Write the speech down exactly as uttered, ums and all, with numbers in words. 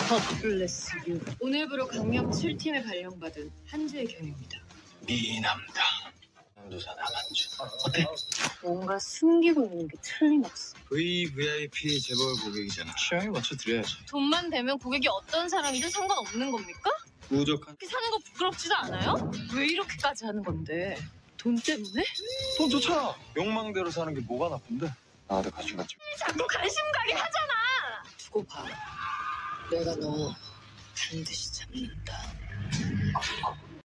God bless you. 오늘부로 강력 칠 팀에 발령받은 한지의 경입니다. 미남다. 누사 남한주. 어때? 뭔가 숨기고 있는 게 틀림없어. 브이브이아이피 재벌 고객이잖아. 취향에 맞춰 드려야지. 돈만 되면 고객이 어떤 사람이든 상관없는 겁니까? 부족한. 그렇게 사는 거 부끄럽지도 않아요? 왜 이렇게까지 하는 건데? 돈 때문에? 돈 좋잖아. 욕망대로 사는 게 뭐가 나쁜데? 나한테 관심 갖지. 자꾸 관심 가게 하잖아. 두고 봐. 내가 너 반드시 잡는다.